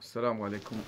السلام عليكم.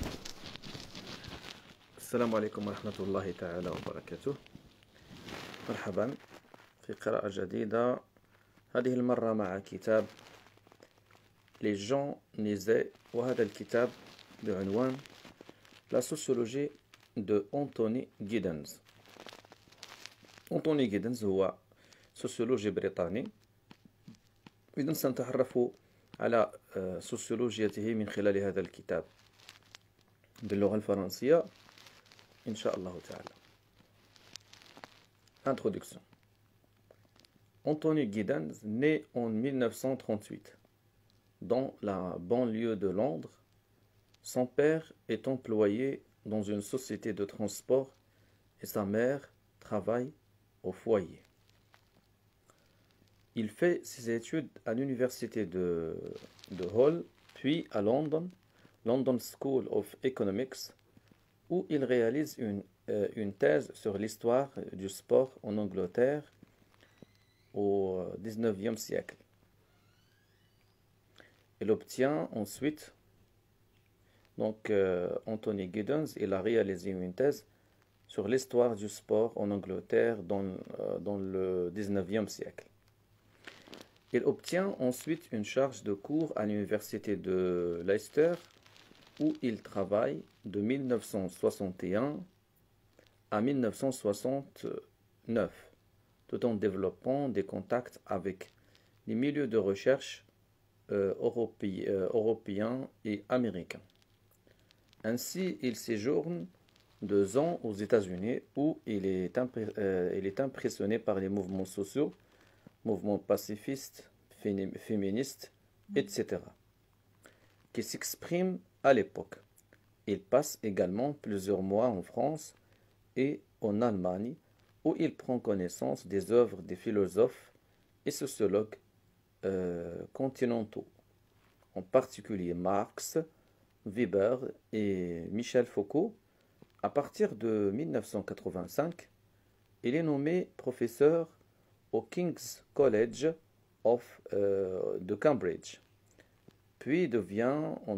السلام عليكم ورحمة الله تعالى وبركاته. مرحبا في قراءة جديدة، هذه المرة مع كتاب Les gens Nizet، وهذا الكتاب بعنوان La sociologie de Anthony Giddens. أنتوني جيدنز هو سوسيولوجي بريطاني، إذن سنتعرف على سوسيولوجيته من خلال هذا الكتاب باللغة الفرنسية إن شاء الله تعالى. Introduction. Anthony Giddens naît en 1938 dans la banlieue de Londres. Son père est employé dans une société de transport et sa mère travaille au foyer. Il fait ses études à l'université de Hull, puis à London School of Economics, où il réalise une thèse sur l'histoire du sport en Angleterre au XIXe siècle. Il obtient ensuite, Anthony Giddens, il a réalisé une thèse sur l'histoire du sport en Angleterre dans le XIXe siècle. Il obtient ensuite une charge de cours à l'université de Leicester, où il travaille de 1961 à 1969, tout en développant des contacts avec les milieux de recherche européens et américains. Ainsi, il séjourne 2 ans aux États-Unis, où il est impressionné par les mouvements sociaux, mouvements pacifistes, féministes, etc., qui s'expriment à l'époque. Il passe également plusieurs mois en France et en Allemagne, où il prend connaissance des œuvres des philosophes et sociologues continentaux, en particulier Marx, Weber et Michel Foucault. À partir de 1985, il est nommé professeur au King's College de Cambridge, puis devient en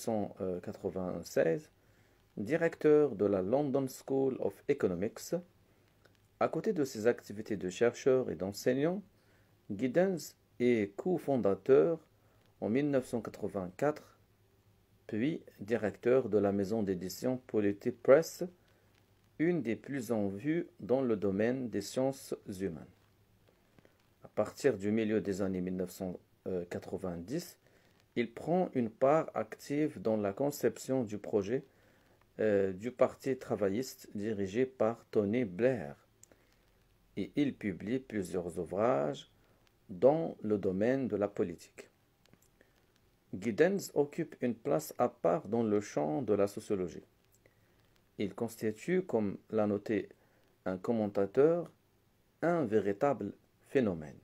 1996 directeur de la London School of Economics. À côté de ses activités de chercheur et d'enseignant, Giddens est cofondateur en 1984, puis directeur de la maison d'édition Polity Press, une des plus en vue dans le domaine des sciences humaines. À partir du milieu des années 1990, il prend une part active dans la conception du projet du Parti travailliste dirigé par Tony Blair, et il publie plusieurs ouvrages dans le domaine de la politique. Giddens occupe une place à part dans le champ de la sociologie. Il constitue, comme l'a noté un commentateur, un véritable phénomène,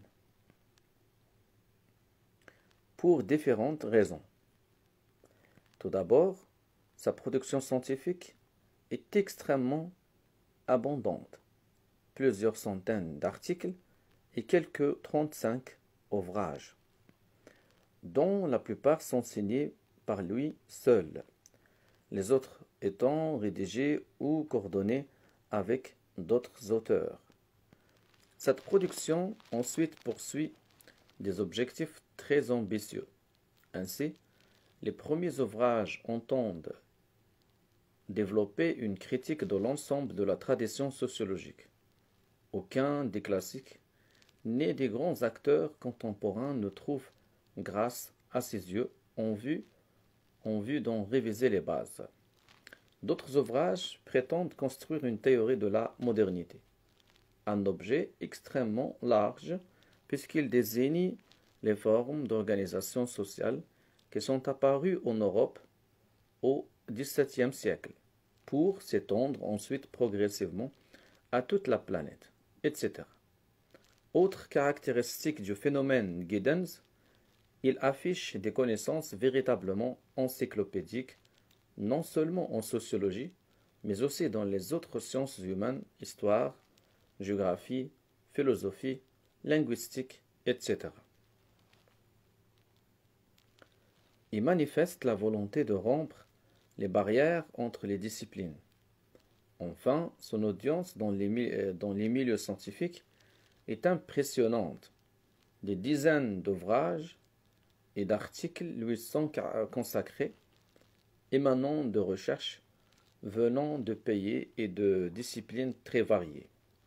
pour différentes raisons. Tout d'abord, sa production scientifique est extrêmement abondante, plusieurs centaines d'articles et quelques 35 ouvrages, dont la plupart sont signés par lui seul, les autres étant rédigés ou coordonnés avec d'autres auteurs. Cette production ensuite poursuit des objectifs très ambitieux. Ainsi, les premiers ouvrages entendent développer une critique de l'ensemble de la tradition sociologique. Aucun des classiques ni des grands acteurs contemporains ne trouve grâce à ses yeux en vue d'en réviser les bases. D'autres ouvrages prétendent construire une théorie de la modernité, un objet extrêmement large puisqu'il désigne les formes d'organisation sociale qui sont apparues en Europe au XVIIe siècle, pour s'étendre ensuite progressivement à toute la planète, etc. Autre caractéristique du phénomène Giddens, il affiche des connaissances véritablement encyclopédiques, non seulement en sociologie, mais aussi dans les autres sciences humaines, histoire, géographie, philosophie, linguistique, etc. Il manifeste la volonté de rompre les barrières entre les disciplines. Enfin, son audience dans les milieux scientifiques est impressionnante. Des dizaines d'ouvrages et d'articles lui sont consacrés, émanant de recherches venant de pays et de disciplines très variées.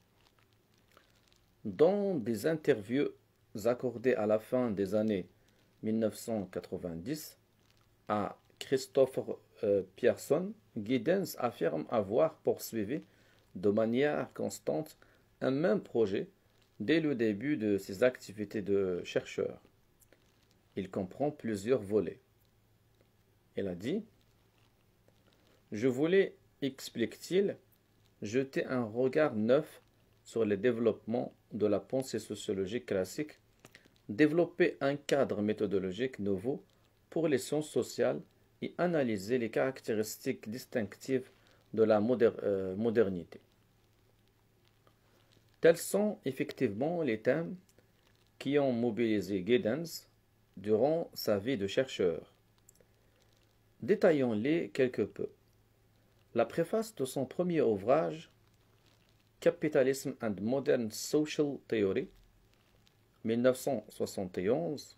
Dans des interviews accordées à la fin des années 1990 à Christopher Pearson, Giddens affirme avoir poursuivi de manière constante un même projet dès le début de ses activités de chercheur. Il comprend plusieurs volets. Il a dit: Je voulais, explique-t-il, jeter un regard neuf sur le développement de la pensée sociologique classique, développer un cadre méthodologique nouveau pour les sciences sociales et analyser les caractéristiques distinctives de la modernité. Tels sont effectivement les thèmes qui ont mobilisé Giddens durant sa vie de chercheur. Détaillons-les quelque peu. La préface de son premier ouvrage, Capitalism and Modern Social Theory, 1971,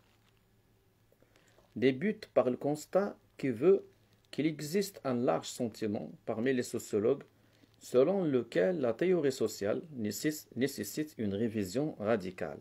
débute par le constat qu'il existe un large sentiment parmi les sociologues selon lequel la théorie sociale nécessite une révision radicale.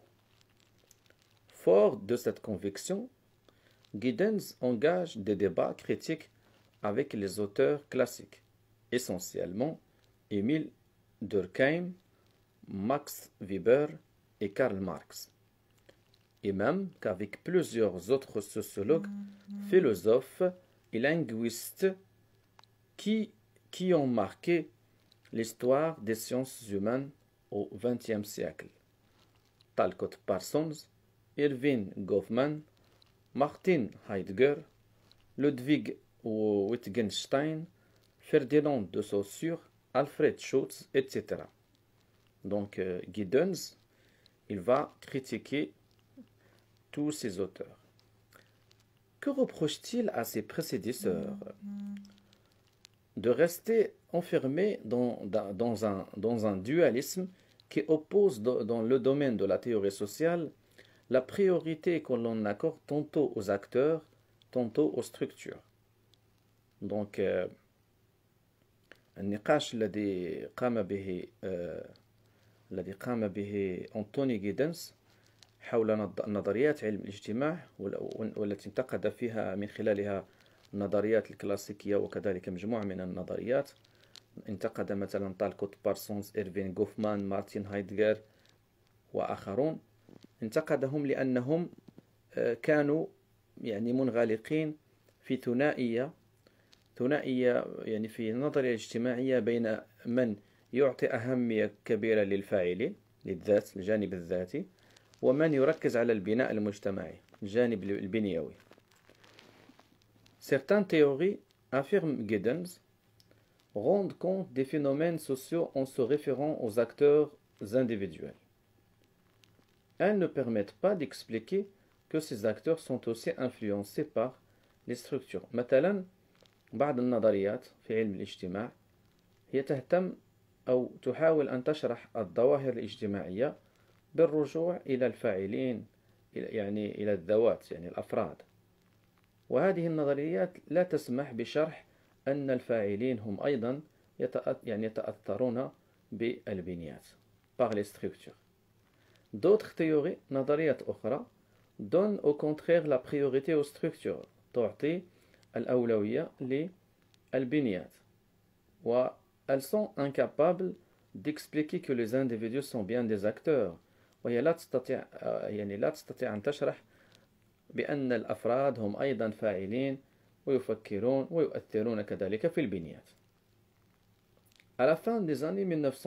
Fort de cette conviction, Giddens engage des débats critiques avec les auteurs classiques, essentiellement Émile Durkheim, Max Weber et Karl Marx, et même qu'avec plusieurs autres sociologues, philosophes et linguistes qui ont marqué l'histoire des sciences humaines au XXe siècle. Talcott Parsons, Irving Goffman, Martin Heidegger, Ludwig Wittgenstein, Ferdinand de Saussure, Alfred Schutz, etc. Donc Giddens, il va critiquer tous ces auteurs. Que reproche-t-il à ses prédécesseurs? De rester enfermés dans un dualisme qui oppose dans le domaine de la théorie sociale la priorité que l'on accorde tantôt aux acteurs, tantôt aux structures. Donc, النقاش الذي قام به أنتوني جيدنز حول نظريات علم الاجتماع والتي انتقد فيها من خلالها النظريات الكلاسيكية وكذلك مجموعة من النظريات. انتقد مثلا تالكوت بارسونز، إيرفين غوفمان، مارتين هايدغر وآخرون. انتقدهم لأنهم كانوا يعني منغلقين في ثنائية يعني في النظرية الاجتماعية بين من يعطي أهمية كبيرة للفاعلين، للذات، الجانب الذاتي، ومن يركز على البناء المجتمعي، الجانب البنيوي. Certaines théories, affirme Giddens, rendent compte des phénomènes sociaux en se référant aux acteurs individuels. Elles ne permettent pas d'expliquer que ces acteurs sont aussi influencés par les structures. مثلا بعض النظريات في علم الاجتماع هي تهتم أو تحاول أن تشرح الظواهر الاجتماعية بالرجوع إلى الفاعلين، يعني إلى الذوات، يعني الأفراد. وهذه النظريات لا تسمح بشرح أن الفاعلين هم أيضا يتأثرون بالبنيات par les structures. D'autres théories, نظريات أخرى, donnent au contraire la priorité aux structures, تعطي الأولوية للبنيات. وelles sont incapables d'expliquer que les individus sont bien des acteurs. وهي لا تستطيع أن تشرح بأن الأفراد هم أيضا فاعلين ويفكرون ويؤثرون كذلك في البنيات. À la fin des années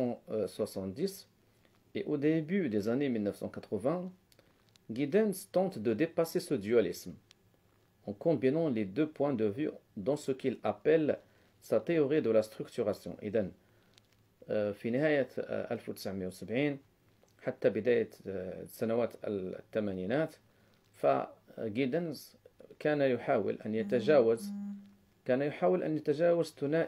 1970 et au début des années 1980, Giddens tente de dépasser ce dualisme en combinant les deux points de vue dans ce qu'il appelle sa théorie de la structuration. إذن في نهاية 1970 حتى بداية سنوات الثمانينات، فجيدنز كان يحاول أن يتجاوز كان يحاول أن يتجاوز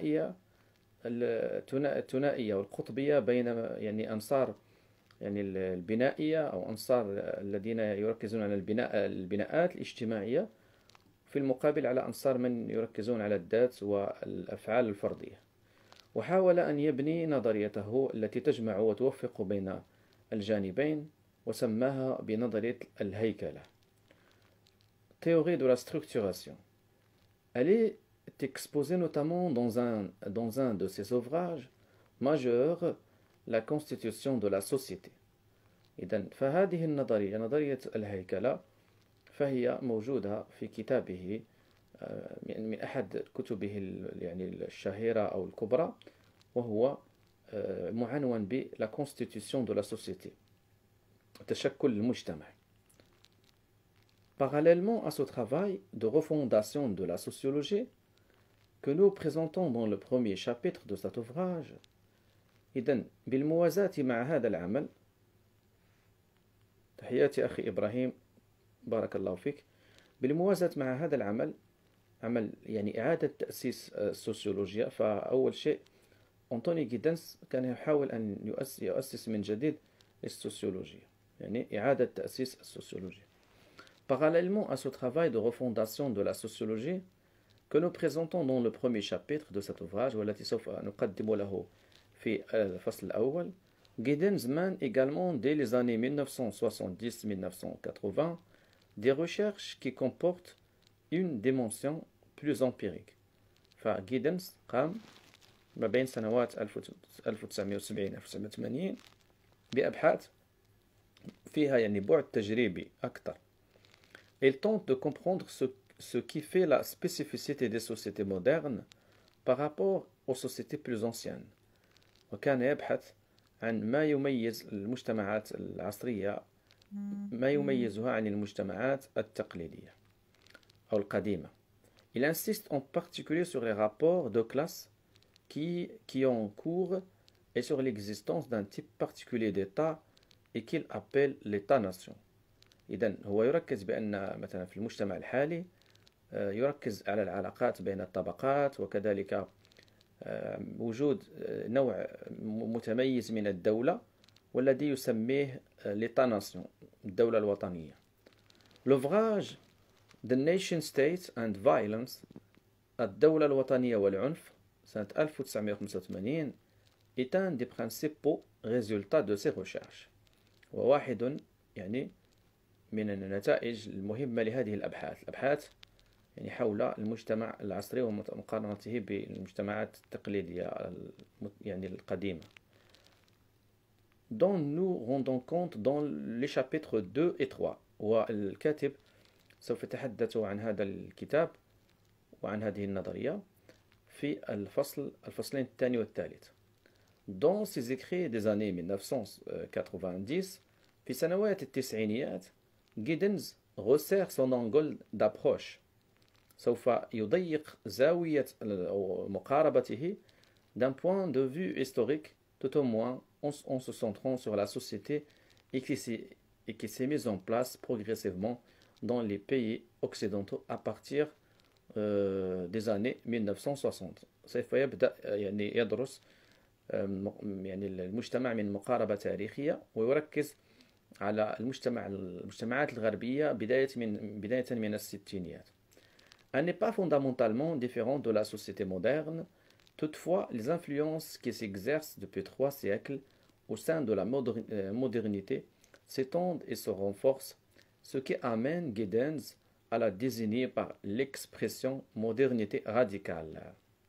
الثنائية والقطبية بين يعني أنصار يعني البنائية أو أنصار الذين يركزون على البناءات الاجتماعية في المقابل على أنصار من يركزون على الذات والأفعال الفردية. وحاول أن يبني نظريته التي تجمع وتوفق بين الجانبين وسماها بنظرية الهيكلة. Théorie de la structuration. Elle est exposée notamment dans un de ses ouvrages majeurs, La constitution de la société. إذن فهذه النظرية نظرية الهيكلة فهي موجودة في كتابه من أحد كتبه يعني الشهيرة أو الكبرى وهو معنون ب La constitution de la société تشكل المجتمع. Parallèlement à ce travail de refondation de la sociologie que nous présentons dans le premier chapitre de cet ouvrage, إذن بالموازاة مع هذا العمل تحياتي أخي إبراهيم بارك الله فيك. بالموازاة مع هذا العمل عمل يعني إعادة تأسيس السوسيولوجيا، فأول شيء أنطوني جيدنس كان يحاول أن يؤسس من جديد السوسيولوجيا، يعني إعادة تأسيس السوسيولوجيا. Parallèlement à ce travail de refondation de la sociologie que nous présentons dans le premier chapitre de cet ouvrage والتي سوف نقدم له في الفصل الأول، Giddens mène également dès les années 1970-1980 des recherches qui comportent une dimension plus empirique. فجيدنز قام ما بين سنوات 1970-1980 بأبحاث فيها يعني بعد تجريبي أكثر. Il tente de comprendre ce qui fait la spécificité des sociétés modernes par rapport aux sociétés plus anciennes. وكان يبحث عن ما يميز المجتمعات العصرية، ما يميزها عن المجتمعات التقليدية أو القديمة. Il insiste en particulier sur les rapports de classe qui ont cours et sur l'existence d'un type particulier d'État et qu'il appelle l'État-nation. إذن هو يركز بأن مثلا في المجتمع الحالي يركز على العلاقات بين الطبقات، وكذلك وجود نوع متميز من الدولة والذي يسميه l'État-nation الدولة الوطنية. L'ouvrage The Nation State and Violence الدولة الوطنية والعنف سنة 1985 est un des principaux résultats de ces recherches، وواحد يعني من النتائج المهمة لهذه الأبحاث يعني حول المجتمع العصري ومقارنته بالمجتمعات التقليدية يعني القديمة. dont nous rendons compte dans les chapitres 2 et 3. والكاتب سوف يتحدث عن هذا الكتاب وعن هذه النظرية في الفصلين الثاني والثالث. Dans ses écrits des années 1990 في سنوات التسعينيات Giddens resserre son angle d'approche. سوف يضيق زاوية مقاربته d'un point de vue historique tout au moins en se centrant sur la société et qui s'est mise en place progressivement dans les pays occidentaux à partir des années 1960. سوف يبدأ يعني يدرس يعني المجتمع من مقاربة تاريخية ويركز على المجتمعات الغربية بداية من الستينيات. Elle n'est pas fondamentalement différente de la société moderne. Toutefois, les influences qui s'exercent depuis 3 siècles au sein de la modernité s'étendent et se renforcent, ce qui amène Giddens à la désigner par l'expression modernité radicale.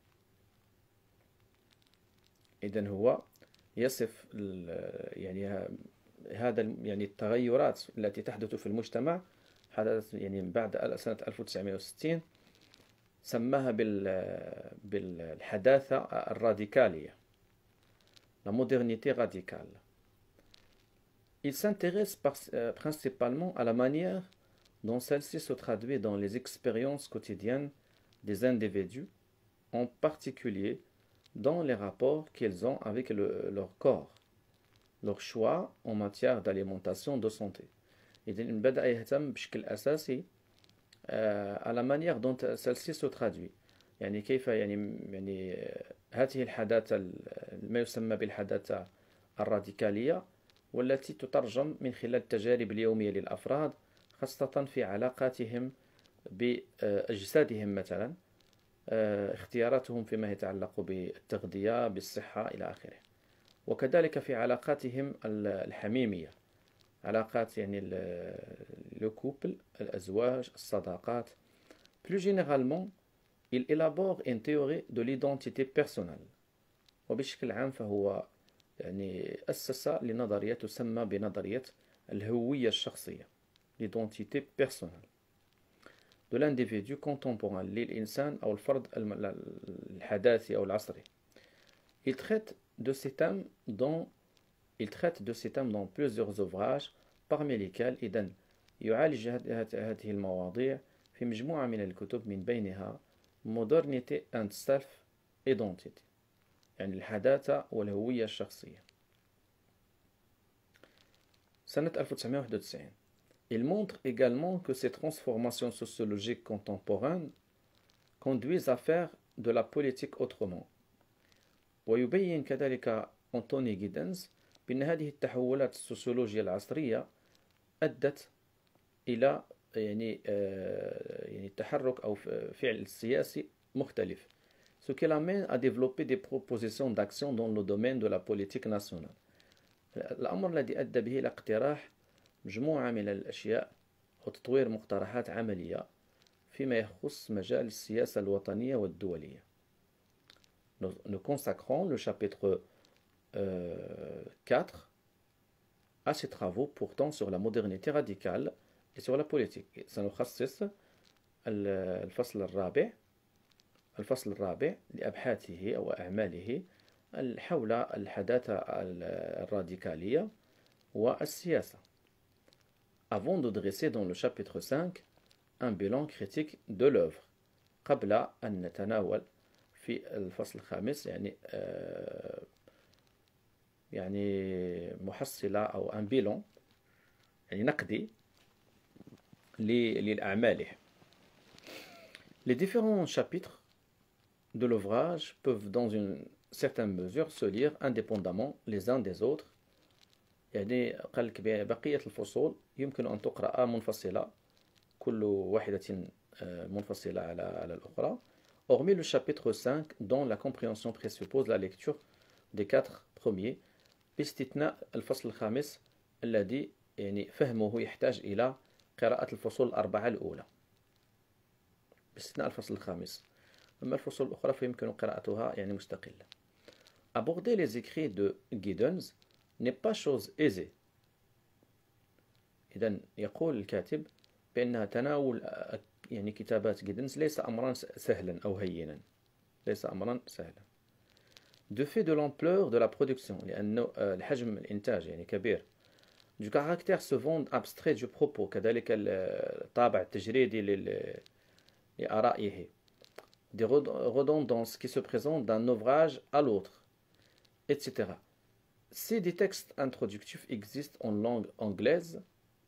إذن هو يصف يعني هذا يعني التغيرات التي تحدث في المجتمع حدثت يعني بعد سنة 1960 سماها بالحداثة الراديكالية la modernité radicale. Il s'intéresse principalement à la manière dont celle-ci se traduit dans les expériences quotidiennes des individus, en particulier dans les rapports qu'ils ont avec leur corps, leur choix en matière d'alimentation de santé. إذن بدأ يهتم بشكل أساسي à la manière dont celle-ci se traduit يعني كيف يعني هذه الحداثة ما يسمى بالحداثة الراديكالية، والتي تترجم من خلال التجارب اليومية للأفراد، خاصة في علاقاتهم بأجسادهم مثلا، اختياراتهم فيما يتعلق بالتغذية، بالصحة إلى آخره، وكذلك في علاقاتهم الحميمية، علاقات يعني le couple, الأزواج، الصداقات. Plus généralement, il élabore une théorie de l'identité personnelle. وبشكل عام فهو يعني أسس لنظرية تسمى بنظرية الهوية الشخصية، l'identité personnelle de l'individu contemporain، للإنسان أو الفرد الحداثي أو العصري. Il traite de ces thèmes dans plusieurs ouvrages parmi lesquels إذن يعالج هذه المواضيع في مجموعة من الكتب، من بينها Modernity and Self-Identity، يعني الحداثة والهوية الشخصية، سنة 1991. Il montre également que ces transformations sociologiques contemporaines conduisent à faire de la politique autrement. ويبين كذلك أنتوني جيدنز بأن هذه التحولات السوسيولوجية العصرية أدت إلى يعني تحرك أو فعل سياسي مختلف. Ce qui l'amène à développer des propositions d'action dans le domaine de la politique nationale. الأمر الذي أدى به إلى اقتراح مجموعة من الأشياء وتطوير مقترحات عملية فيما يخص مجال السياسة الوطنية والدولية. Nous consacrons le chapitre 4 à ces travaux portant sur la modernité radicale et sur la politique. سنخصص الفصل الرابع لأبحاثه أو أعماله حول الحداثة الراديكالية والسياسة. Avant de dresser dans le chapitre 5 un bilan critique de l'œuvre. قبل أن نتناول في الفصل الخامس يعني محصلة أو un bilan يعني نقدي للأعمال. Les différents chapitres de l'ouvrage peuvent dans une certaine mesure se lire indépendamment les uns des autres. يعني قال لك بقية الفصول يمكن أن تقرأ منفصلة، كل واحدة منفصلة على الأخرى. Hormis le chapitre 5 dont la compréhension présuppose la lecture des 4 premiers، باستثناء الفصل الخامس الذي يعني فهمه يحتاج إلى قراءة الفصول الأربعة الأولى، باستثناء الفصل الخامس، أما الفصول الأخرى فيمكن قراءتها يعني مستقلة. Aborder les écrits de Giddens n'est pas chose aisée. إذن يقول الكاتب بأن تناول يعني كتابات جيدنز ليس أمرا سهلا أو هينا، ليس أمرا سهلا. De fait de l'ampleur de la production، لأنه الحجم الإنتاج يعني كبير. Du caractère souvent abstrait du propos، كذلك الطابع التجريدي لآرائه. Des redondances qui se présentent d'un ouvrage à l'autre, etc. Si des textes introductifs existent en langue anglaise،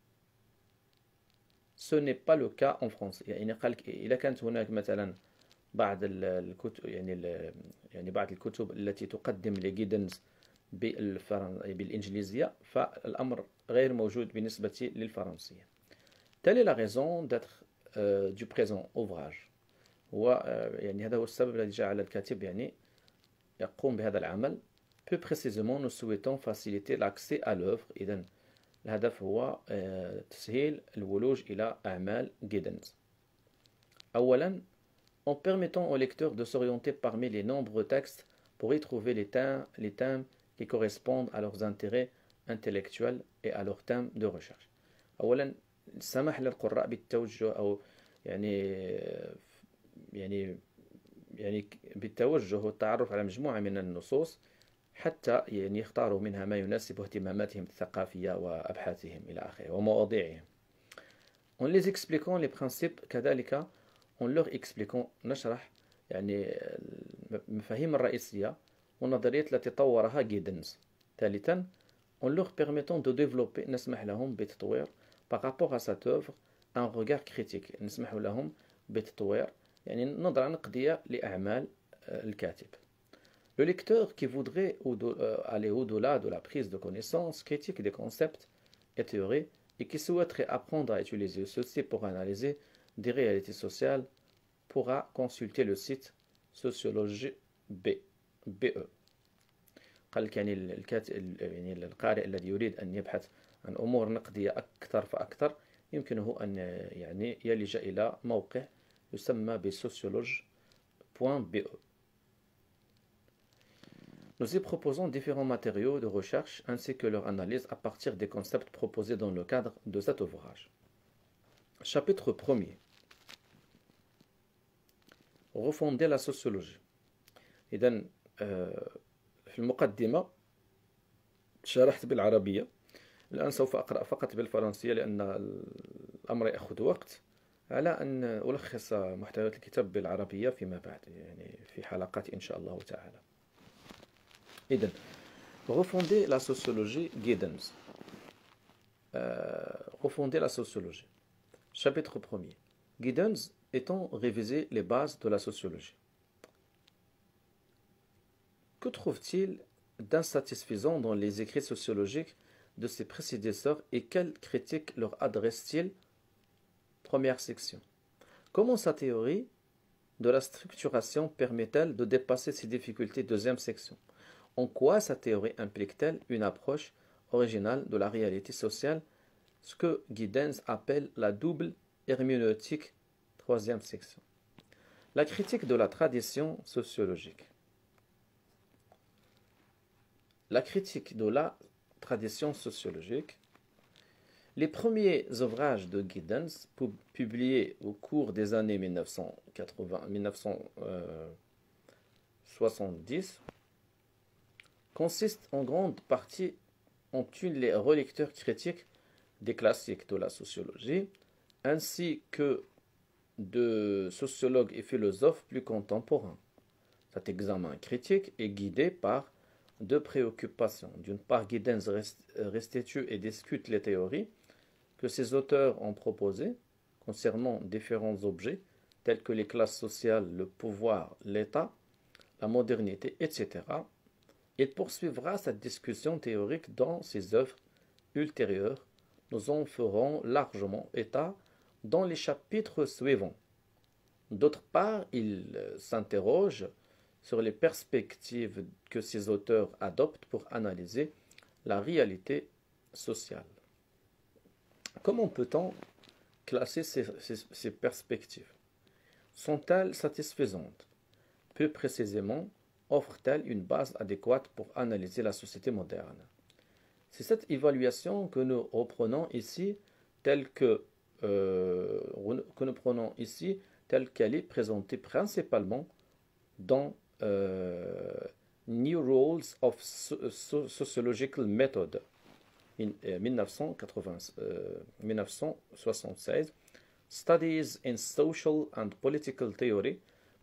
ce n'est pas le cas en français. يعني قال إذا كانت هناك مثلا بعض الكتب يعني بعض الكتب التي تقدم لجيدنز بالإنجليزية، فالأمر غير موجود بالنسبة للفرنسية. Telle est la raison d'être du présent ouvrage. يعني هذا هو السبب الذي جعل الكاتب يعني يقوم بهذا العمل. Plus précisément, nous souhaitons faciliter l'accès à l'œuvre. إذن الهدف هو تسهيل الولوج إلى أعمال جيدنز. أولا، en permettant aux lecteurs de s'orienter parmi les nombreux textes pour y trouver les thèmes qui correspondent à leurs intérêts intellectuels et à leurs thèmes de recherche. أولا، السماح للقراء بالتوجه أو يعني بالتوجه والتعرف على مجموعة من النصوص حتى يعني يختاروا منها ما يناسب اهتماماتهم الثقافية وأبحاثهم إلى آخره ومواضيعهم. En les expliquant les principes كذلك en leur expliquant نشرح يعني المفاهيم الرئيسية والنظريات التي طورها جيدنز. ثالثا en leur permettant de développer نسمح لهم بتطوير par rapport à cette œuvre un regard critique، نسمح لهم بتطوير يعني نظرة نقدية لأعمال الكاتب. Le lecteur qui voudrait aller au-delà de la prise de connaissance critique des concepts et théories et qui souhaiterait apprendre à utiliser ceci pour analyser des réalités sociales pourra consulter le site Sociologie BE. قال لك يعني يعني القارئ الذي يريد أن يبحث عن أمور نقدية أكثر فأكثر يمكنه أن يعني يلجأ إلى موقع يسمى بsociologe.be. Nous y proposons différents matériaux de recherche ainsi que leur analyse à partir des concepts proposés dans le cadre de cet ouvrage. Chapitre 1er. Refonder la sociologie. إذن في المقدمة شرحت بالعربية، الآن سوف أقرأ فقط بالفرنسية لأن الأمر يأخذ وقت، على أن ألخص محتويات الكتاب بالعربية فيما بعد، يعني في حلقات إن شاء الله تعالى. إذن refonder la sociologie Giddens. Refonder la sociologie. Chapitre 1er. Giddens étant révisé les bases de la sociologie. Que trouve-t-il d'insatisfaisant dans les écrits sociologiques de ses prédécesseurs et quelles critiques leur adresse-t-il? Première section. Comment sa théorie de la structuration permet-elle de dépasser ces difficultés? Deuxième section. En quoi sa théorie implique-t-elle une approche originale de la réalité sociale, ce que Giddens appelle la double herméneutique? Troisième section. La critique de la tradition sociologique. La critique de la tradition sociologique. Les premiers ouvrages de Giddens, publiés au cours des années 1970, consistent en grande partie en les relecteurs critiques des classiques de la sociologie, ainsi que de sociologues et philosophes plus contemporains. Cet examen critique est guidé par deux préoccupations. D'une part, Giddens restitue et discute les théories que ces auteurs ont proposées concernant différents objets tels que les classes sociales, le pouvoir, l'État, la modernité, etc. Il poursuivra cette discussion théorique dans ses œuvres ultérieures. Nous en ferons largement état dans les chapitres suivants. D'autre part, il s'interroge sur les perspectives que ces auteurs adoptent pour analyser la réalité sociale. Comment peut-on classer ces perspectives? Sont-elles satisfaisantes? Plus précisément, offrent-elles une base adéquate pour analyser la société moderne? C'est cette évaluation que nous reprenons ici telle qu'elle est présentée principalement dans New Rules of Sociological Method in 1976, Studies in Social and Political Theory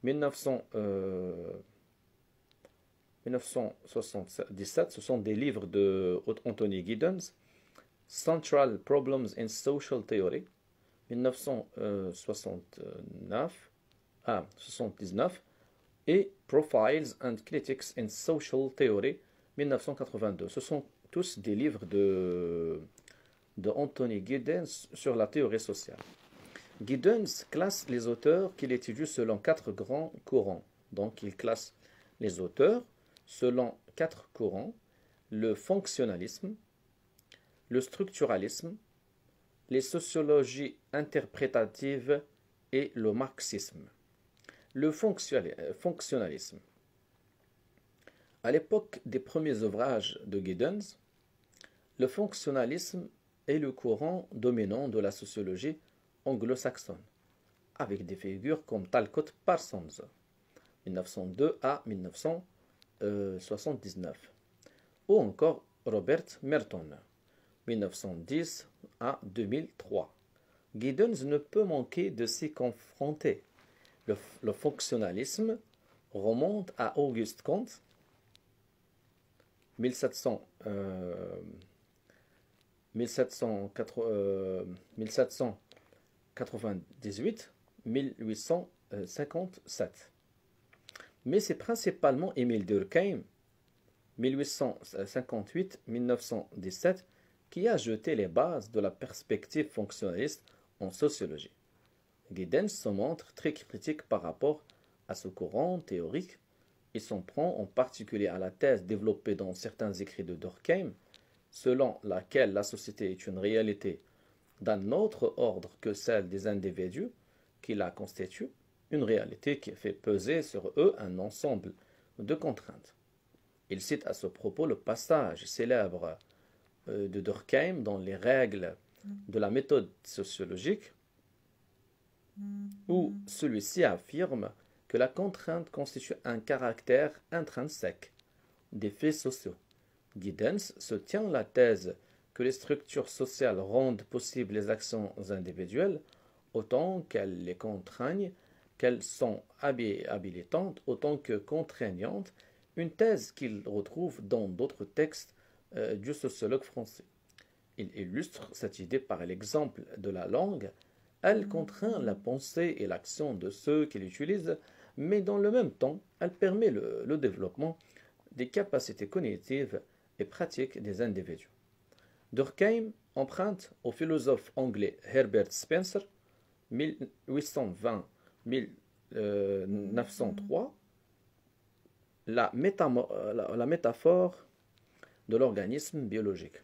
1977, ce sont des livres de Anthony Giddens. Central Problems in Social Theory 1979 et Profiles and Critics in Social Theory 1982. Ce sont tous des livres de Anthony Giddens sur la théorie sociale. Giddens classe les auteurs qu'il étudie selon 4 grands courants. Donc il classe les auteurs selon 4 courants: le fonctionnalisme, le structuralisme, les sociologies interprétatives et le marxisme. Le fonctionnalisme. À l'époque des premiers ouvrages de Giddens, le fonctionnalisme est le courant dominant de la sociologie anglo-saxonne, avec des figures comme Talcott Parsons, 1902 à 1979, ou encore Robert Merton, 1910 à 2003. Giddens ne peut manquer de s'y confronter. Le fonctionnalisme remonte à Auguste Comte, 1798-1898, 1857. Mais c'est principalement Émile Durkheim, 1858-1917, qui a jeté les bases de la perspective fonctionnaliste en sociologie. Giddens se montre très critique par rapport à ce courant théorique et s'en prend en particulier à la thèse développée dans certains écrits de Durkheim, selon laquelle la société est une réalité d'un autre ordre que celle des individus qui la constituent, une réalité qui fait peser sur eux un ensemble de contraintes. Il cite à ce propos le passage célèbre de Durkheim dans les règles de la méthode sociologique, où celui-ci affirme que la contrainte constitue un caractère intrinsèque des faits sociaux. Giddens se tient la thèse que les structures sociales rendent possibles les actions individuelles autant qu'elles les contraignent, qu'elles sont habilitantes autant que contraignantes, une thèse qu'il retrouve dans d'autres textes du sociologue français. Il illustre cette idée par l'exemple de la langue. Elle contraint la pensée et l'action de ceux qui l'utilisent, mais dans le même temps, elle permet le développement des capacités cognitives et pratiques des individus. Durkheim emprunte au philosophe anglais Herbert Spencer, 1820-1903, la métaphore de l'organisme biologique.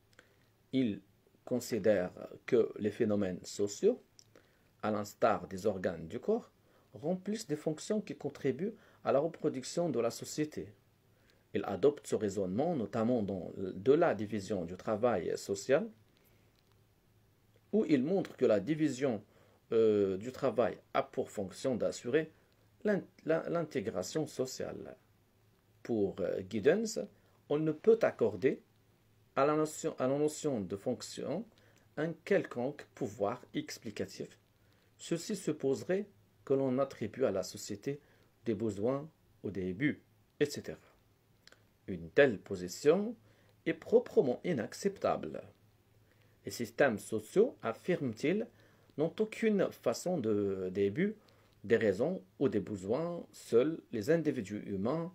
Il considère que les phénomènes sociaux, à l'instar des organes du corps, remplissent des fonctions qui contribuent à la reproduction de la société. Il adopte ce raisonnement notamment de la division du travail social, où il montre que la division du travail a pour fonction d'assurer l'intégration sociale. Pour Giddens, on ne peut accorder à la notion de fonction un quelconque pouvoir explicatif. Ceci supposerait que l'on attribue à la société des besoins ou des buts, etc. Une telle position est proprement inacceptable. Les systèmes sociaux, affirme-t-il, n'ont aucune façon des buts, des raisons ou des besoins. Seuls les individus humains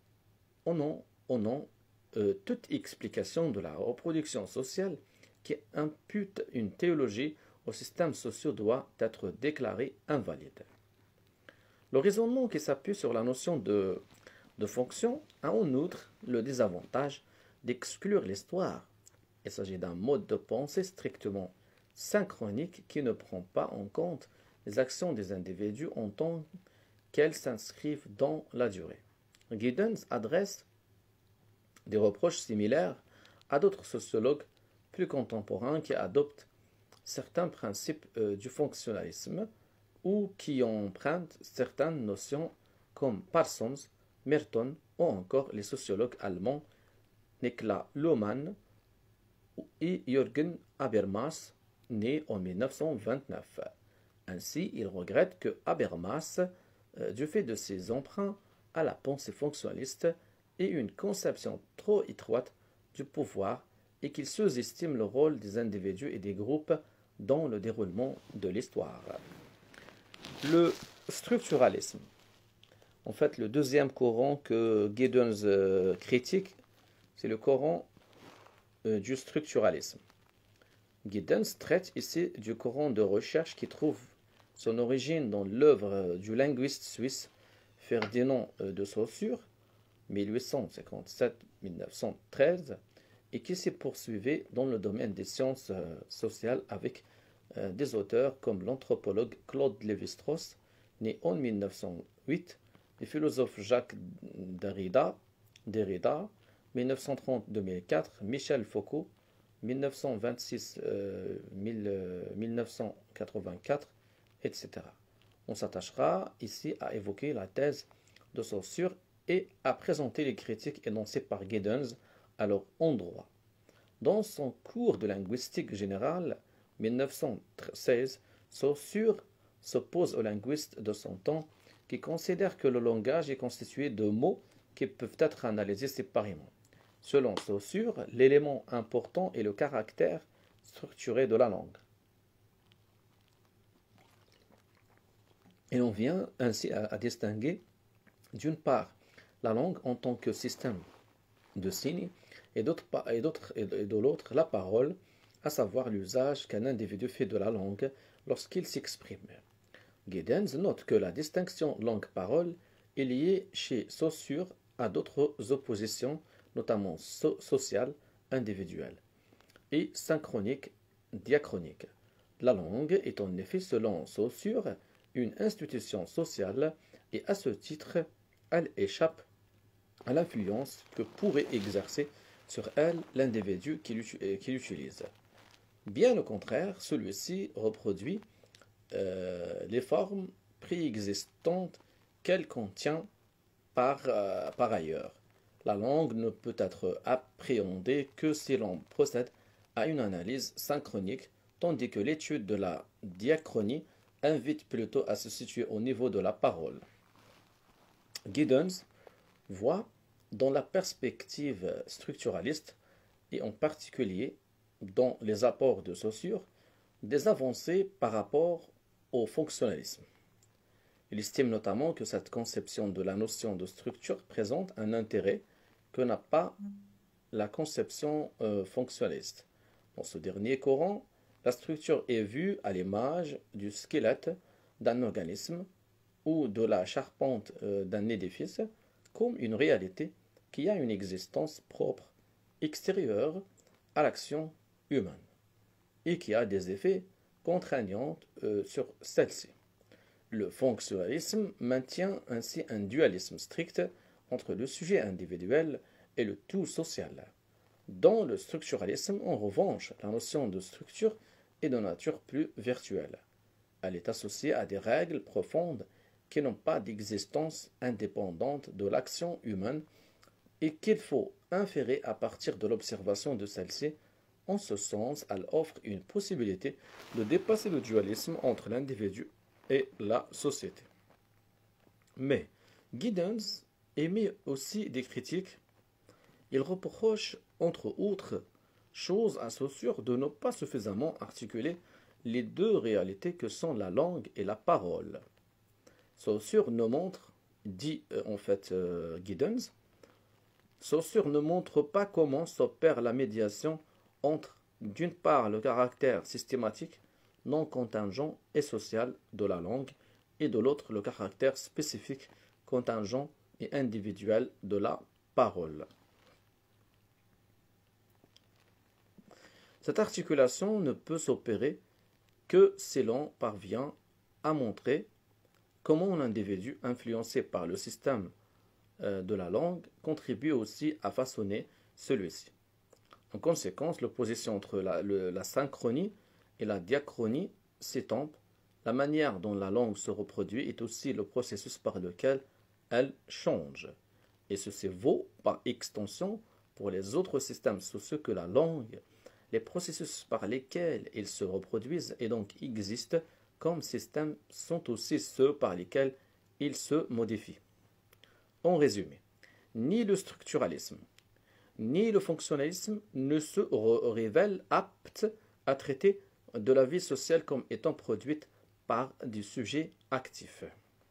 en ont toute explication de la reproduction sociale qui impute une théologie aux systèmes sociaux doit être déclaré invalide. Le raisonnement qui s'appuie sur la notion de fonction a en outre le désavantage d'exclure l'histoire. Il s'agit d'un mode de pensée strictement synchronique qui ne prend pas en compte les actions des individus en tant qu'elles s'inscrivent dans la durée. Giddens adresse des reproches similaires à d'autres sociologues plus contemporains qui adoptent certains principes du fonctionnalisme ou qui empruntent certaines notions comme Parsons, Merton ou encore les sociologues allemands Niklas Luhmann et Jürgen Habermas, nés en 1929. Ainsi, il regrette que Habermas, du fait de ses emprunts à la pensée fonctionnaliste, ait une conception trop étroite du pouvoir et qu'il sous-estime le rôle des individus et des groupes dans le déroulement de l'histoire. Le structuralisme. En fait, le deuxième courant que Giddens critique, c'est le courant du structuralisme. Giddens traite ici du courant de recherche qui trouve son origine dans l'œuvre du linguiste suisse Ferdinand de Saussure, 1857-1913, et qui s'est poursuivi dans le domaine des sciences sociales avec des auteurs comme l'anthropologue Claude Lévi-Strauss, né en 1908, le philosophe Jacques Derrida, 1930-2004, Michel Foucault, 1926-1984, etc. On s'attachera ici à évoquer la thèse de Saussure et à présenter les critiques énoncées par Giddens à leur endroit. Dans son cours de linguistique générale, 1916, Saussure s'oppose aux linguistes de son temps qui considèrent que le langage est constitué de mots qui peuvent être analysés séparément. Selon Saussure, l'élément important est le caractère structuré de la langue. Et on vient ainsi à distinguer, d'une part, la langue en tant que système de signes, et de l'autre, la parole, à savoir l'usage qu'un individu fait de la langue lorsqu'il s'exprime. Giddens note que la distinction langue-parole est liée chez Saussure à d'autres oppositions, notamment sociales, individuelles, et synchroniques, diachroniques. La langue est en effet, selon Saussure, une institution sociale et à ce titre, elle échappe à l'influence que pourrait exercer sur elle l'individu qui l'utilise. Bien au contraire, celui-ci reproduit les formes préexistantes qu'elle contient par ailleurs. La langue ne peut être appréhendée que si l'on procède à une analyse synchronique, tandis que l'étude de la diachronie invite plutôt à se situer au niveau de la parole. Giddens voit dans la perspective structuraliste, et en particulier dans les apports de Saussure, des avancées par rapport au fonctionnalisme. Il estime notamment que cette conception de la notion de structure présente un intérêt que n'a pas la conception fonctionnaliste. Dans ce dernier courant, la structure est vue à l'image du squelette d'un organisme ou de la charpente d'un édifice comme une réalité qui a une existence propre, extérieure à l'action humaine, et qui a des effets contraignants sur celle-ci. Le fonctionnalisme maintient ainsi un dualisme strict entre le sujet individuel et le tout social. Dans le structuralisme, en revanche, la notion de structure est de nature plus virtuelle. Elle est associée à des règles profondes qui n'ont pas d'existence indépendante de l'action humaine et qu'il faut inférer à partir de l'observation de celle-ci. En ce sens, elle offre une possibilité de dépasser le dualisme entre l'individu et la société. Mais Giddens émet aussi des critiques. Il reproche, entre autres choses, à Saussure de ne pas suffisamment articuler les deux réalités que sont la langue et la parole. Saussure ne montre, dit Giddens, Saussure ne montre pas comment s'opère la médiation entre, d'une part, le caractère systématique, non contingent et social de la langue, et de l'autre, le caractère spécifique, contingent et individuel de la parole. Cette articulation ne peut s'opérer que si l'on parvient à montrer comment l'individu, influencé par le système de la langue, contribue aussi à façonner celui-ci. En conséquence, l'opposition entre la synchronie et la diachronie s'étompe. La manière dont la langue se reproduit est aussi le processus par lequel elle change. Et ceci vaut par extension pour les autres systèmes sociaux que la langue. Les processus par lesquels ils se reproduisent et donc existent comme systèmes sont aussi ceux par lesquels ils se modifient. En résumé, ni le structuralisme ni le fonctionnalisme ne se révèlent aptes à traiter de la vie sociale comme étant produite par des sujets actifs.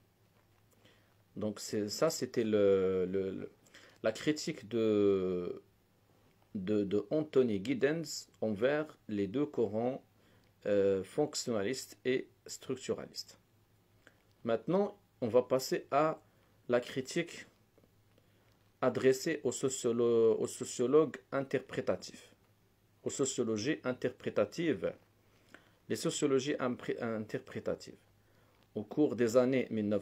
Donc ça, c'était la critique de Anthony Giddens envers les deux courants fonctionnalistes et structuralistes. Maintenant, on va passer à la critique adressée aux sociologues interprétatifs, aux sociologies interprétatives, les sociologies interprétatives. Au cours des années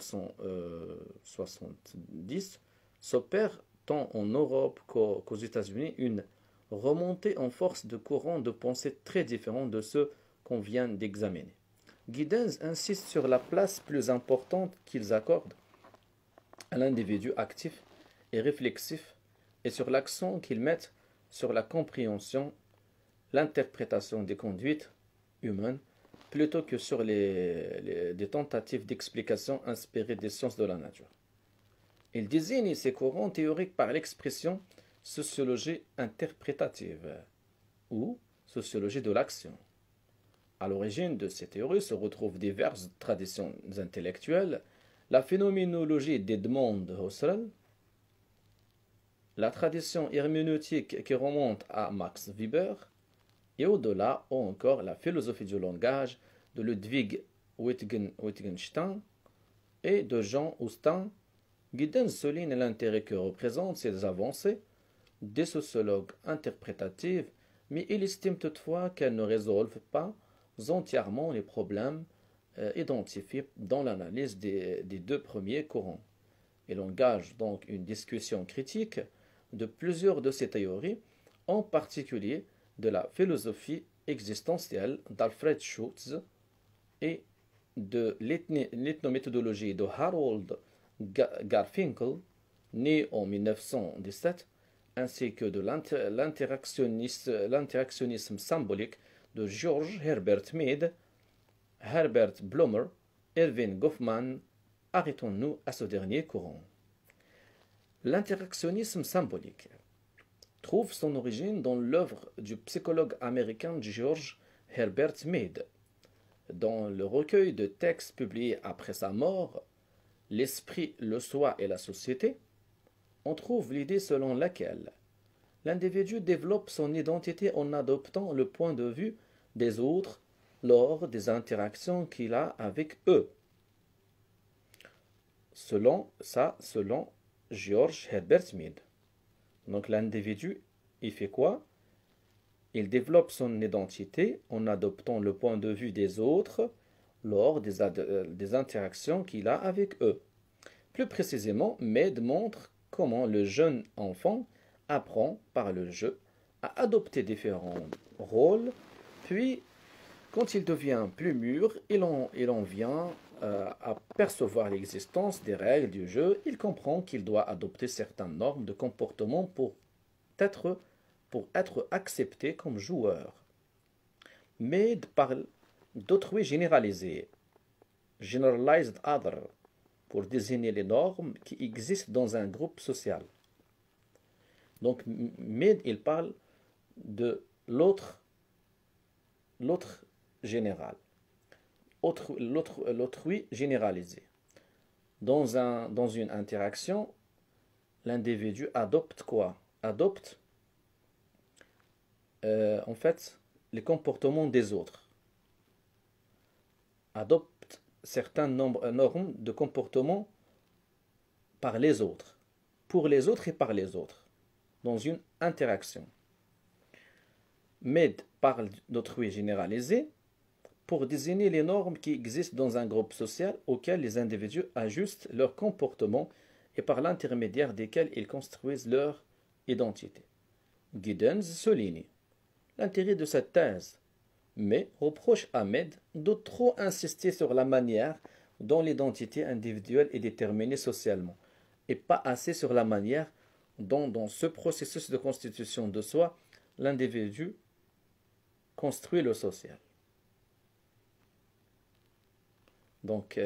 1970, s'opère tant en Europe qu'aux États-Unis une remontée en force de courants de pensée très différents de ceux qu'on vient d'examiner. Giddens insiste sur la place plus importante qu'ils accordent à l'individu actif et réflexif et sur l'accent qu'ils mettent sur la compréhension, l'interprétation des conduites humaines plutôt que sur des tentatives d'explication inspirées des sciences de la nature. Il désigne ces courants théoriques par l'expression sociologie interprétative ou sociologie de l'action. À l'origine de ces théories se retrouvent diverses traditions intellectuelles, la phénoménologie d'Edmond Husserl, la tradition herméneutique qui remonte à Max Weber, et au-delà, ou encore la philosophie du langage de Ludwig Wittgenstein et de Jean Austin. Giddens souligne l'intérêt que représentent ces avancées des sociologues interprétatives, mais il estime toutefois qu'elles ne résolvent pas entièrement les problèmes identifiés dans l'analyse des deux premiers courants. Il engage donc une discussion critique de plusieurs de ces théories, en particulier de la philosophie existentielle d'Alfred Schutz et de l'ethnométhodologie de Harold Garfinkel, né en 1917, ainsi que de l'interactionnisme symbolique de George Herbert Mead, Herbert Blumer, Erving Goffman. Arrêtons-nous à ce dernier courant. L'interactionnisme symbolique trouve son origine dans l'œuvre du psychologue américain George Herbert Mead. Dans le recueil de textes publiés après sa mort, L'esprit, le soi et la société, on trouve l'idée selon laquelle l'individu développe son identité en adoptant le point de vue des autres lors des interactions qu'il a avec eux. Selon George Herbert Mead. Donc l'individu, il fait quoi? Il développe son identité en adoptant le point de vue des autres lors des interactions qu'il a avec eux. Plus précisément, Mead montre comment le jeune enfant apprend par le jeu à adopter différents rôles, puis quand il devient plus mûr, il en vient à percevoir l'existence des règles du jeu. Il comprend qu'il doit adopter certaines normes de comportement pour être accepté comme joueur. Mead parle d'autrui généralisé, generalized other, pour désigner les normes qui existent dans un groupe social. Donc, Mead, il parle de l'autre général, l'autrui généralisé. Dans une interaction, l'individu adopte quoi? Adopte, en fait, les comportements des autres. Adopte certaines normes de comportement par les autres, pour les autres et par les autres, dans une interaction. Mead parle d'autrui généralisé pour désigner les normes qui existent dans un groupe social auquel les individus ajustent leur comportement et par l'intermédiaire desquels ils construisent leur identité. Giddens souligne l'intérêt de cette thèse, mais reproche à Mead de trop insister sur la manière dont l'identité individuelle est déterminée socialement, et pas assez sur la manière dont, dans ce processus de constitution de soi, l'individu construit le social. Donc,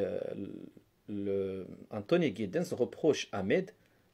Anthony Giddens reproche à Mead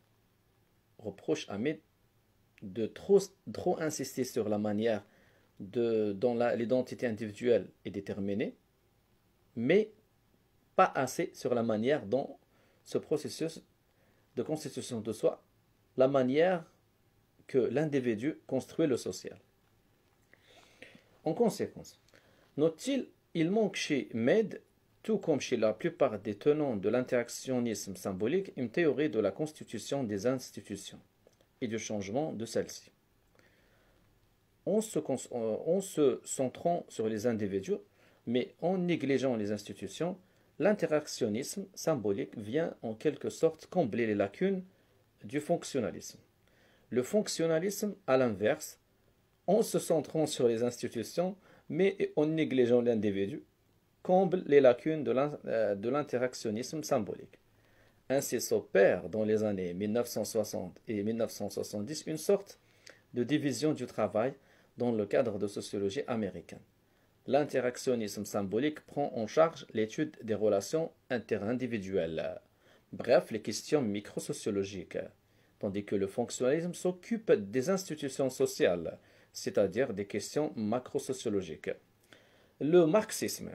de trop insister sur la manière dont l'identité individuelle est déterminée, mais pas assez sur la manière dont ce processus de constitution de soi, la manière que l'individu construit le social. En conséquence, note-t-il, il manque chez Mead, tout comme chez la plupart des tenants de l'interactionnisme symbolique, une théorie de la constitution des institutions et du changement de celles-ci. En se centrant sur les individus, mais en négligeant les institutions, l'interactionnisme symbolique vient en quelque sorte combler les lacunes du fonctionnalisme. Le fonctionnalisme, à l'inverse, en se centrant sur les institutions, mais en négligeant l'individu, comble les lacunes de l'interactionnisme symbolique. Ainsi s'opère dans les années 1960 et 1970 une sorte de division du travail dans le cadre de sociologie américaine. L'interactionnisme symbolique prend en charge l'étude des relations interindividuelles, bref, les questions microsociologiques, tandis que le fonctionnalisme s'occupe des institutions sociales, c'est-à-dire des questions macrosociologiques. Le marxisme.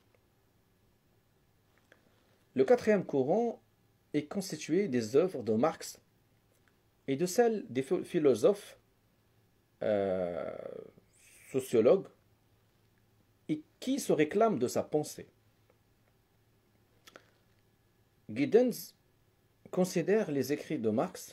Le quatrième courant est constitué des œuvres de Marx et de celles des philosophes, euh, sociologues, et qui se réclament de sa pensée. Giddens considère les écrits de Marx.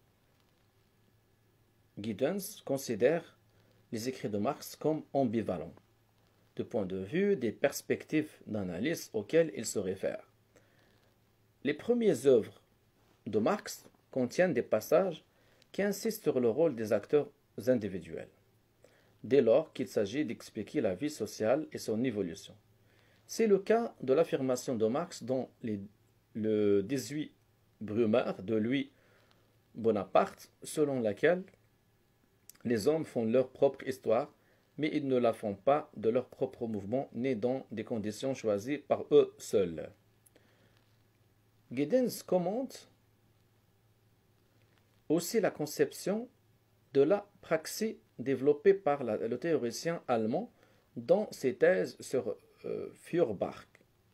Giddens considère les écrits de Marx comme ambivalents, du point de vue des perspectives d'analyse auxquelles il se réfère. Les premières œuvres de Marx contiennent des passages qui insistent sur le rôle des acteurs individuels, dès lors qu'il s'agit d'expliquer la vie sociale et son évolution. C'est le cas de l'affirmation de Marx dans le 18 Brumaire de Louis Bonaparte, selon laquelle les hommes font leur propre histoire, mais ils ne la font pas de leur propre mouvement, ni dans des conditions choisies par eux seuls. Giddens commente aussi la conception de la praxis développée par le théoricien allemand dans ses thèses sur Feuerbach,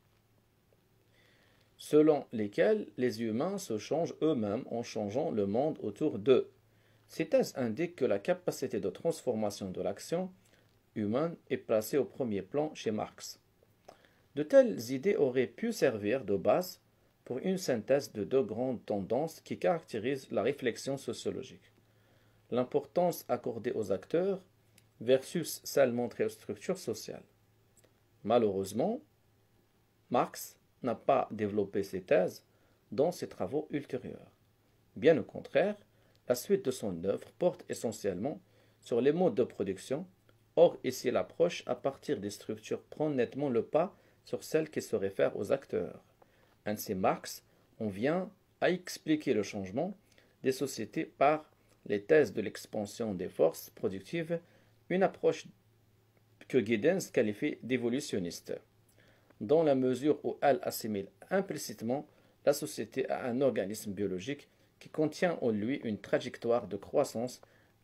selon lesquelles les humains se changent eux-mêmes en changeant le monde autour d'eux. Ces thèses indiquent que la capacité de transformation de l'action humaine est placée au premier plan chez Marx. De telles idées auraient pu servir de base pour une synthèse de deux grandes tendances qui caractérisent la réflexion sociologique: l'importance accordée aux acteurs versus celle montrée aux structures sociales. Malheureusement, Marx n'a pas développé ces thèses dans ses travaux ultérieurs. Bien au contraire, la suite de son œuvre porte essentiellement sur les modes de production. Or, ici, l'approche à partir des structures prend nettement le pas sur celle qui se réfère aux acteurs. Ainsi, Marx en vient à expliquer le changement des sociétés par les thèses de l'expansion des forces productives, une approche que Giddens qualifie d'évolutionniste, dans la mesure où elle assimile implicitement la société à un organisme biologique qui contient en lui une trajectoire de croissance,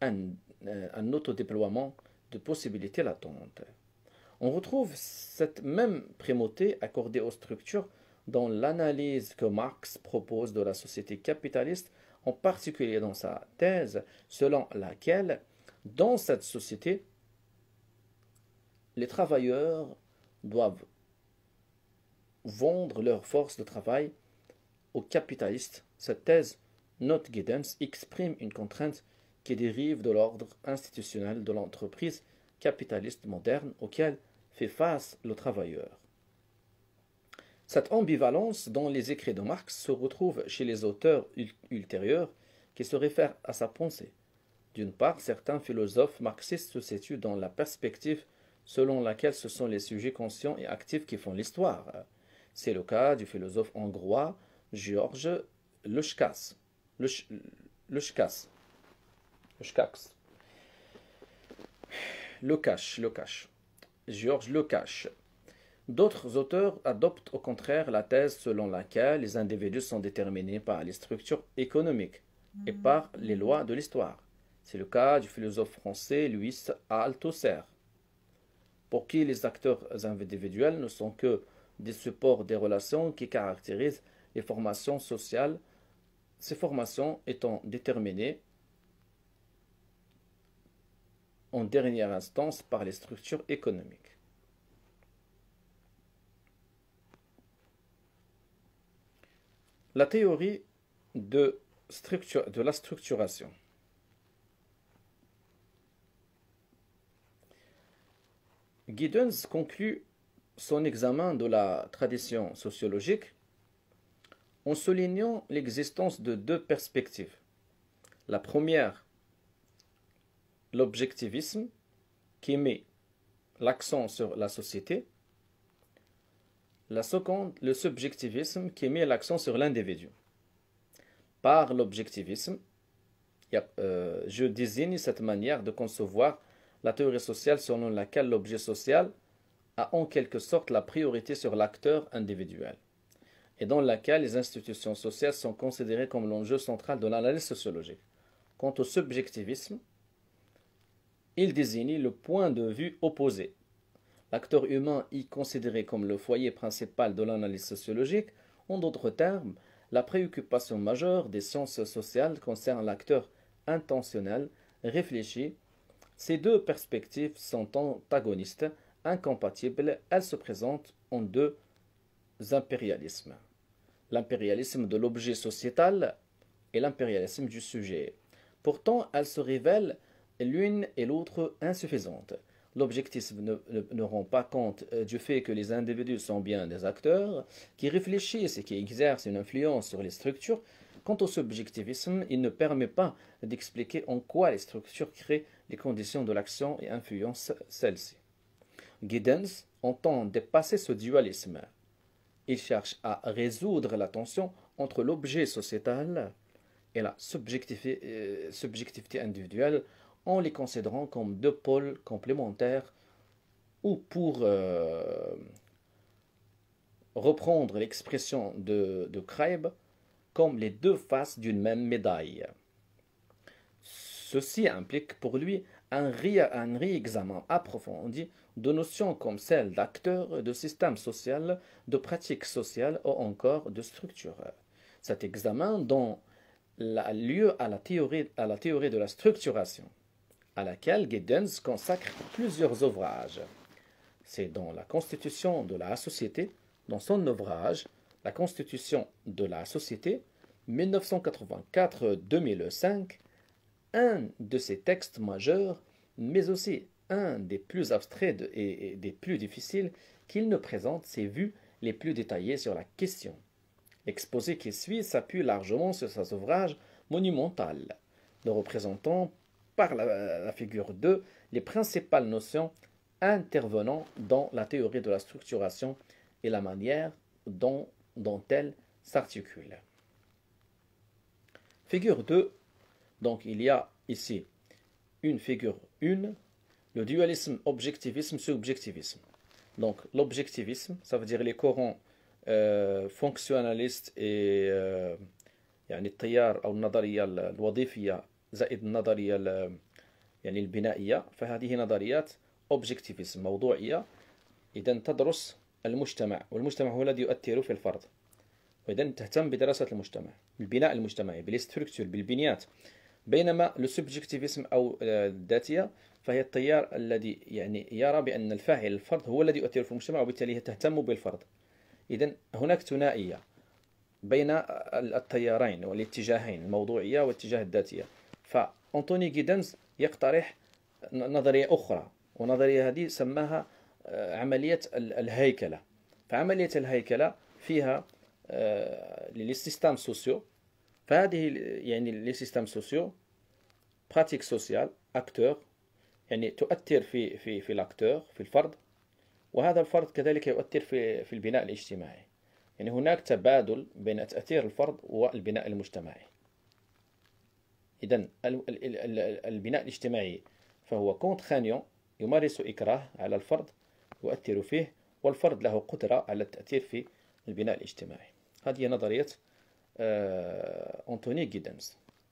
un autodéploiement de possibilités latentes. On retrouve cette même primauté accordée aux structures dans l'analyse que Marx propose de la société capitaliste, en particulier dans sa thèse selon laquelle, dans cette société, les travailleurs doivent vendre leur force de travail aux capitalistes. Cette thèse, note Giddens, exprime une contrainte qui dérive de l'ordre institutionnel de l'entreprise capitaliste moderne auquel fait face le travailleur. Cette ambivalence dans les écrits de Marx se retrouve chez les auteurs ultérieurs qui se réfèrent à sa pensée. D'une part, certains philosophes marxistes se situent dans la perspective selon laquelle ce sont les sujets conscients et actifs qui font l'histoire. C'est le cas du philosophe hongrois Georges Lukács. Georges Lukács. D'autres auteurs adoptent au contraire la thèse selon laquelle les individus sont déterminés par les structures économiques et par les lois de l'histoire. C'est le cas du philosophe français Louis Althusser, pour qui les acteurs individuels ne sont que des supports des relations qui caractérisent les formations sociales, ces formations étant déterminées en dernière instance par les structures économiques. La théorie de la structuration. Giddens conclut son examen de la tradition sociologique en soulignant l'existence de deux perspectives. La première, l'objectivisme, qui met l'accent sur la société. La seconde, le subjectivisme, qui met l'accent sur l'individu. Par l'objectivisme, je désigne cette manière de concevoir la théorie sociale selon laquelle l'objet social a en quelque sorte la priorité sur l'acteur individuel, et dans laquelle les institutions sociales sont considérées comme l'enjeu central de l'analyse sociologique. Quant au subjectivisme, il désigne le point de vue opposé, L'acteur humain y considéré comme le foyer principal de l'analyse sociologique. En d'autres termes, la préoccupation majeure des sciences sociales concerne l'acteur intentionnel, réfléchi. Ces deux perspectives sont antagonistes, incompatibles, elles se présentent en deux impérialismes. L'impérialisme de l'objet sociétal et l'impérialisme du sujet. Pourtant, elles se révèlent l'une et l'autre insuffisantes. L'objectivisme ne rend pas compte du fait que les individus sont bien des acteurs qui réfléchissent et qui exercent une influence sur les structures. Quant au subjectivisme, il ne permet pas d'expliquer en quoi les structures créent les conditions de l'action et influencent celles-ci. Giddens entend dépasser ce dualisme. Il cherche à résoudre la tension entre l'objet sociétal et la subjectivité individuelle en les considérant comme deux pôles complémentaires ou pour reprendre l'expression de Kreib, comme les deux faces d'une même médaille. Ceci implique pour lui un réexamen approfondi de notions comme celles d'acteurs, de système social, de pratiques sociales ou encore de structures. Cet examen donne lieu à la théorie de la structuration, à laquelle Giddens consacre plusieurs ouvrages. C'est dans la constitution de la société, dans son ouvrage La constitution de la société, 1984-2005, un de ses textes majeurs, mais aussi un des plus abstraits et des plus difficiles, qu'il ne présente ses vues les plus détaillées sur la question. L'exposé qui suit s'appuie largement sur cet ouvrage monumental, ne représentant par la figure 2 les principales notions intervenant dans la théorie de la structuration et la manière dont elle s'articule. Figure 2, donc il y a ici une figure 1, le dualisme objectivisme-subjectivisme. Donc l'objectivisme, ça veut dire les courants fonctionnalistes et يعني التيار أو النظرية الوظيفية زائد النظرية يعني البنائية، فهذه نظريات objectivism موضوعية إذا تدرس المجتمع، والمجتمع هو الذي يؤثر في الفرد، وإذا تهتم بدراسة المجتمع، بالبناء المجتمعي، بالستركتور، بالبنيات. بينما السبجكتيفيزم أو الذاتية فهي التيار الذي يعني يرى بأن الفاعل الفرد هو الذي يؤثر في المجتمع، وبالتالي تهتم بالفرد. إذا هناك ثنائية بين التيارين والاتجاهين، الموضوعية والاتجاه الذاتية. فأنتوني جيدنز يقترح نظرية أخرى، ونظرية هذه سماها عملية الهيكلة. فعملية الهيكلة فيها les systèmes sociaux. فهذه يعني les systèmes sociaux pratique sociale acteur، يعني تؤثر في الاكتور، في الفرد، وهذا الفرد كذلك يؤثر في البناء الاجتماعي. يعني هناك تبادل بين تأثير الفرد والبناء المجتمعي. إذن البناء الاجتماعي فهو كونترانيون، يمارس إكراه على الفرد، يؤثر فيه، والفرد له قدرة على التأثير في البناء الاجتماعي. هذه نظرية أنتوني جيدنز.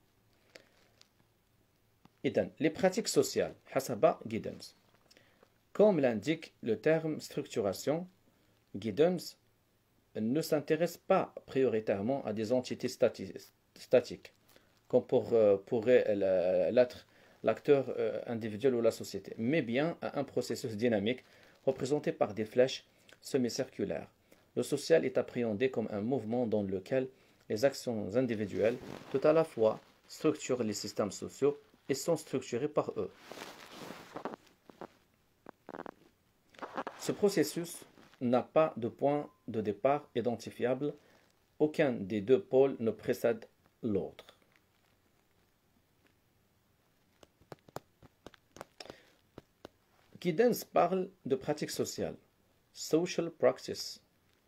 إذن les pratiques sociales حسب Giddens. Comme l'indique le terme structuration, Giddens ne s'intéresse pas prioritairement à des entités statiques, comme pourrait l'être l'acteur individuel ou la société, mais bien à un processus dynamique représenté par des flèches semi-circulaires. Le social est appréhendé comme un mouvement dans lequel les actions individuelles, tout à la fois, structurent les systèmes sociaux et sont structurées par eux. Ce processus n'a pas de point de départ identifiable, aucun des deux pôles ne précède l'autre. Giddens parle de pratiques sociales, social practices,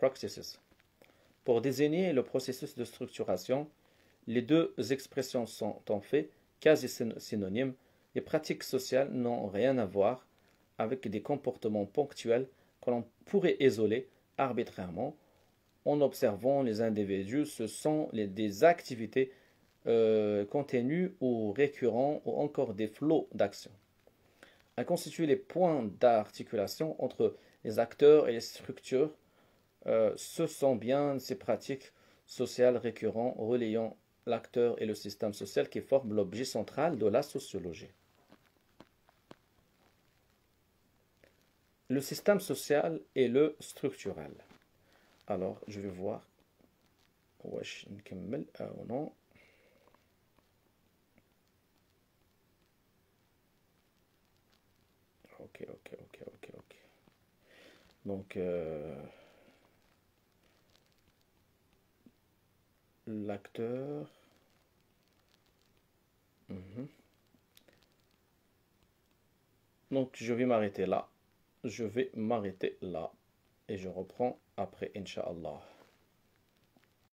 pour désigner le processus de structuration. Les deux expressions sont en fait quasi synonymes. Les pratiques sociales n'ont rien à voir avec des comportements ponctuels que l'on pourrait isoler arbitrairement en observant les individus. Ce sont des activités continues ou récurrentes ou encore des flots d'action. à constituer les points d'articulation entre les acteurs et les structures. Ce sont bien ces pratiques sociales récurrentes reliant l'acteur et le système social qui forment l'objet central de la sociologie. Le système social et le structurel. Alors, je vais voir. واش نكمل أو non. Ok. Donc, l'acteur. Donc, je vais m'arrêter là. Et je reprends après, Inch'Allah.